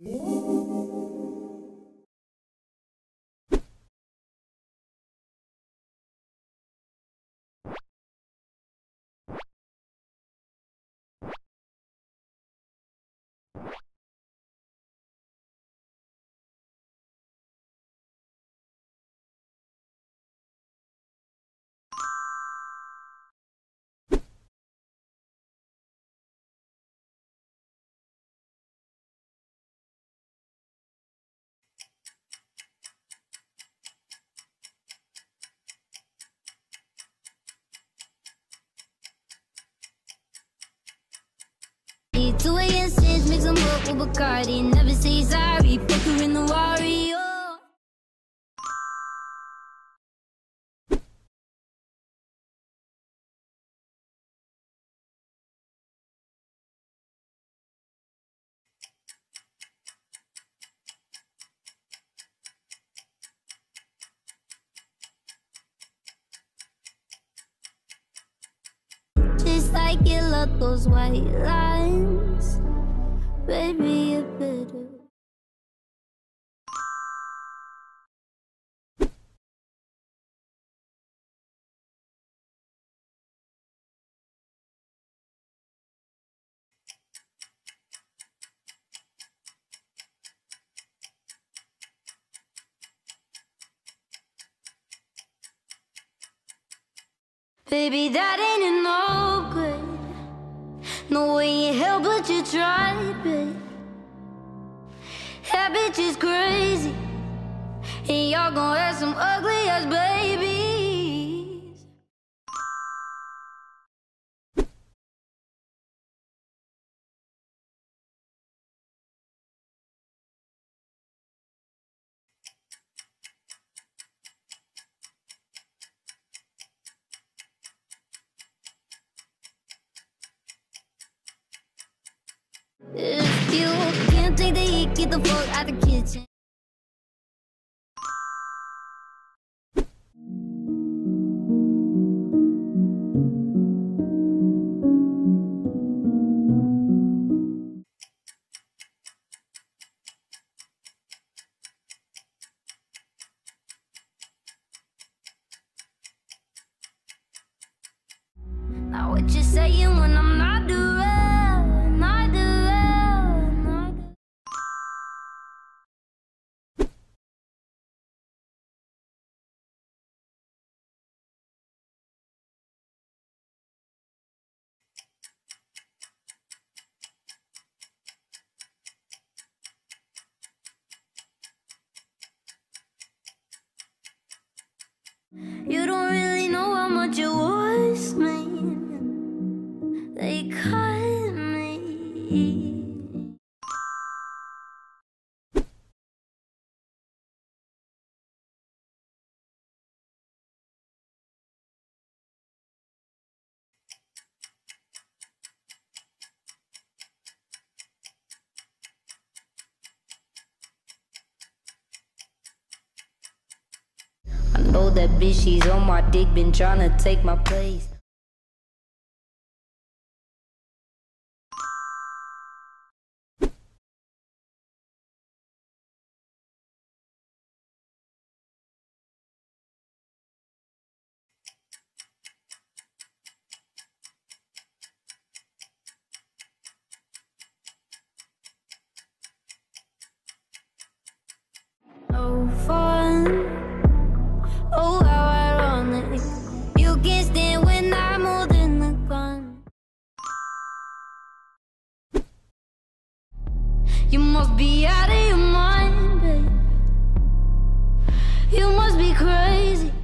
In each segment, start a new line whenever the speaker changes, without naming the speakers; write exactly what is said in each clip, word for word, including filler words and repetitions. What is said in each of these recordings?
two A M sins, mix them up with Bacardi. Never say sorry, put her in the warrior. Just like you love those white lines, baby, you better. Baby, that ain't no good. No way in hell, but you tried, babe. That bitch is crazy, and y'all gon' have some ugly ass babies. If you can't take the heat, get the fuck out the kitchen. Now what you saying when I'm not around, not around, not around. You don't really know how much it was, man. They cut me. I know that bitch, she's on my dick, been tryna take my place. No fun. Oh, how ironic. You can't stand when I'm holding the gun. You must be out of your mind, babe. You must be crazy.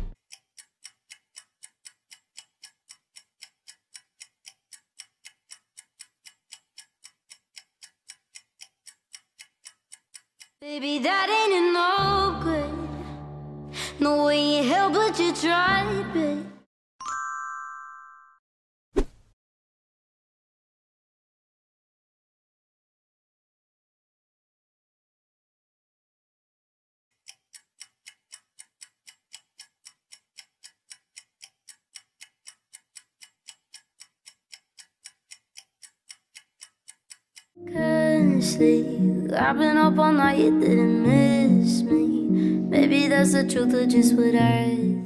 Baby, that ain't no good. No way in hell, but you tried, babe. Can't sleep, I've been up all night, you didn't miss me. Maybe that's the truth of just what I think.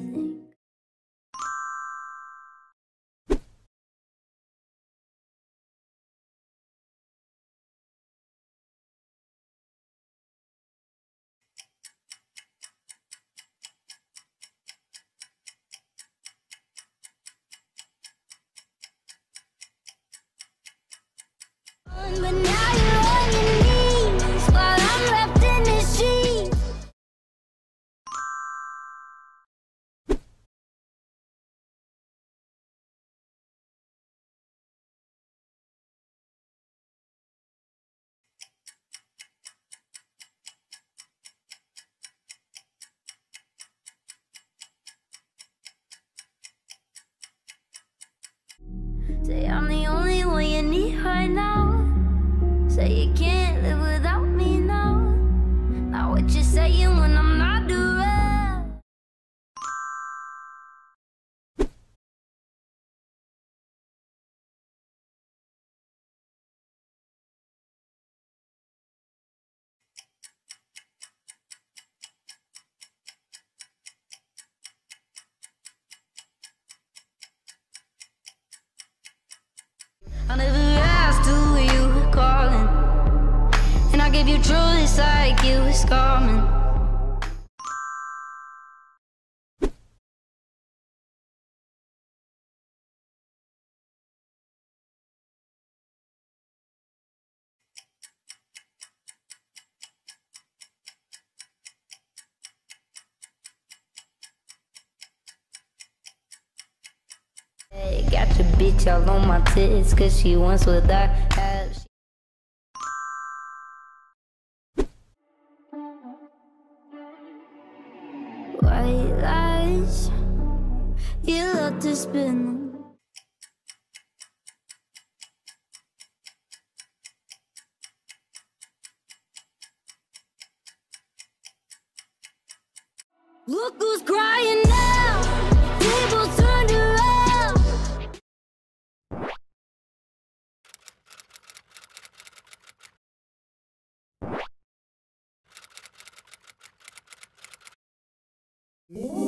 But now you're on your knees while I'm wrapped in the sheets. Say I'm the only one you need right now. Say you can't live without me now. Now what you saying when I'm not around? I never asked who you were calling, and I gave you truth like you was coming. Hey, got your bitch all on my tits, cause she wants what I have. White lies, you love to spin them. Look who's crying now, tables turned around. Yeah.